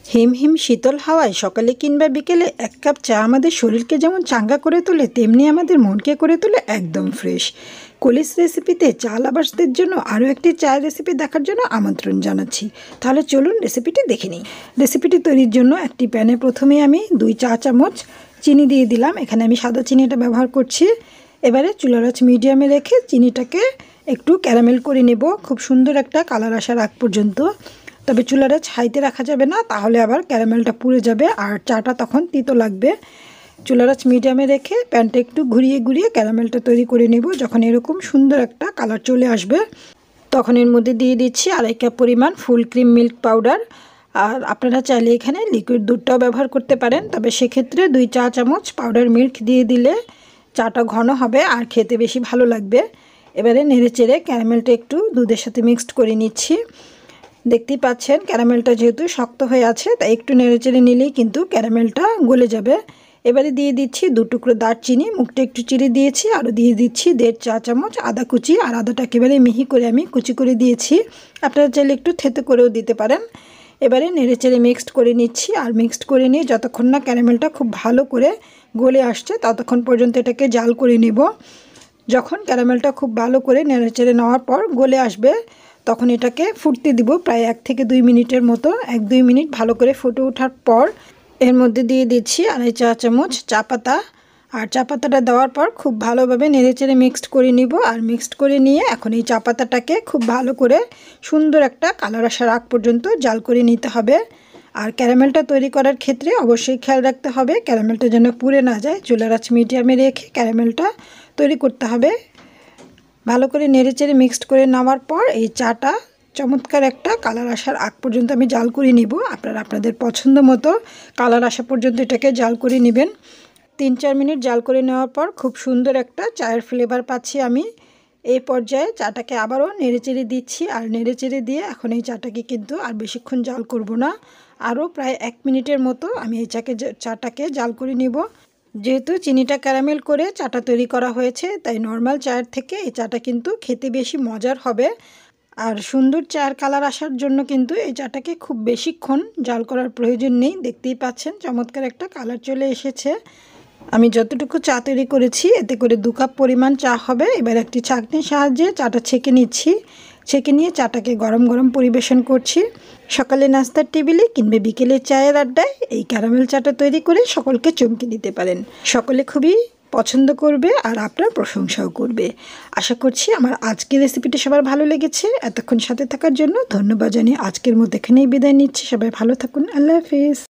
হিম হিম শীতল হাওয়ায় সকালে কিংবা বিকেলে এক কাপ চা আমাদের শরীরকে যেমন চাঙ্গা করে তোলে, তেমনি আমাদের মনকে করে তোলে একদম ফ্রেশ। কলিস রেসিপিতে চা লাভার্সদের জন্য আরও একটি চায়ের রেসিপি দেখার জন্য আমন্ত্রণ জানাচ্ছি। তাহলে চলুন রেসিপিটি দেখে নিই। রেসিপিটি তৈরির জন্য একটি প্যানে প্রথমে আমি 2 চা চামচ চিনি দিয়ে দিলাম। এখানে আমি সাদা চিনিটা ব্যবহার করছি। এবারে চুলার আঁচ মিডিয়ামে রেখে চিনিটাকে একটু ক্যারামেল করে নেব, খুব সুন্দর একটা কালার আসার আগ পর্যন্ত। তবে চুলার আঁচ হাইতে রাখা যাবে না, তাহলে আবার ক্যারামেলটা পুড়ে যাবে আর চাটা তখন তিতো লাগবে। চুলার আঁচ মিডিয়ামে রেখে প্যানটা একটু ঘুরিয়ে ঘুরিয়ে ক্যারামেলটা তৈরি করে নেব। যখন এরকম সুন্দর একটা কালার চলে আসবে তখন এর মধ্যে দিয়ে দিচ্ছি 2.5 কাপ পরিমাণ ফুল ক্রিম মিল্ক পাউডার। আর আপনারা চাইলে এখানে লিকুইড দুধটাও ব্যবহার করতে পারেন, তবে সেক্ষেত্রে 2 চা চামচ পাউডার মিল্ক দিয়ে দিলে চাটা ঘন হবে আর খেতে বেশি ভালো লাগবে। এবারে নেড়েচেড়ে ক্যারামেলটা একটু দুধের সাথে মিক্সড করে নিচ্ছি। দেখতেই পাচ্ছেন ক্যারামেলটা যেহেতু শক্ত হয়ে আছে, তাই একটু নেড়েচেড়ে নিলেই কিন্তু ক্যারামেলটা গলে যাবে। এবারে দিয়ে দিচ্ছি 2 টুকরো দারচিনি, মুখটা একটু চিড়ে দিয়েছি। আরও দিয়ে দিচ্ছি 1.5 চা চামচ আদা কুচি, আর আদাটা একেবারে মিহি করে আমি কুচি করে দিয়েছি। আপনারা চাইলে একটু থেতো করেও দিতে পারেন। এবারে নেড়েচেড়ে মিক্সড করে নিচ্ছি, আর মিক্সড করে নিয়ে যতক্ষণ না ক্যারামেলটা খুব ভালো করে গলে আসছে ততক্ষণ পর্যন্ত এটাকে জাল করে নেব। যখন ক্যারামেলটা খুব ভালো করে নেড়েচেড়ে নেওয়ার পর গলে আসবে তখন এটাকে ফুটতে দিব প্রায় 1 থেকে 2 মিনিটের মতো। 1-2 মিনিট ভালো করে ফুটে ওঠার পর এর মধ্যে দিয়ে দিচ্ছি 2.5 চা চামচ চা পাতা। আর চা পাতাটা দেওয়ার পর খুব ভালোভাবে নেড়েচেড়ে মিক্সড করে নিব। আর মিক্সড করে নিয়ে এখন এই চা পাতাটাকে খুব ভালো করে সুন্দর একটা কালার আসার আগ পর্যন্ত জাল করে নিতে হবে। আর ক্যারামেলটা তৈরি করার ক্ষেত্রে অবশ্যই খেয়াল রাখতে হবে ক্যারামেলটা যেন পুড়ে না যায়। চুলার আঁচ মিডিয়ামে রেখে ক্যারামেলটা তৈরি করতে হবে। ভালো করে নেড়েচেড়ে মিক্সড করে নেওয়ার পর এই চাটা চমৎকার একটা কালার আসার আগ পর্যন্ত আমি জাল করে নিব। আপনারা আপনাদের পছন্দ মতো কালার আসা পর্যন্ত এটাকে জাল করে নেবেন। 3-4 মিনিট জাল করে নেওয়ার পর খুব সুন্দর একটা চায়ের ফ্লেভার পাচ্ছি আমি। এই পর্যায়ে চাটাকে আবারও নেড়েচেড়ে দিচ্ছি। আর নেড়েচেড়ে দিয়ে এখন এই চাটাকে কিন্তু আর বেশিক্ষণ জাল করব না, আরও প্রায় 1 মিনিটের মতো আমি এই চাটাকে জাল করে নিব। যেহেতু চিনিটা ক্যারামেল করে চাটা তৈরি করা হয়েছে, তাই নর্মাল চায়ের থেকে এই চাটা কিন্তু খেতে বেশি মজার হবে। আর সুন্দর চায়ের কালার আসার জন্য কিন্তু এই চাটাকে খুব বেশিক্ষণ জাল করার প্রয়োজন নেই। দেখতেই পাচ্ছেন চমৎকার একটা কালার চলে এসেছে। আমি যতটুকু চা তৈরি করেছি এতে করে 2 কাপ পরিমাণ চা হবে। এবার একটি ছাঁকনির সাহায্যে চাটা ছেঁকে নিচ্ছি। ছেঁকে নিয়ে চাটাকে গরম গরম পরিবেশন করছি। সকালে নাস্তার টেবিলে কিংবা বিকেলের চায়ের আড্ডায় এই ক্যারামেল চাটা তৈরি করে সকলকে চমকে দিতে পারেন। সকলে খুবই পছন্দ করবে আর আপনার প্রশংসাও করবে। আশা করছি আমার আজকের রেসিপিটি সবার ভালো লেগেছে। এতক্ষণ সাথে থাকার জন্য ধন্যবাদ জানিয়ে আজকের মতো এখানেই বিদায় নিচ্ছি। সবাই ভালো থাকুন। আল্লাহ হাফেজ।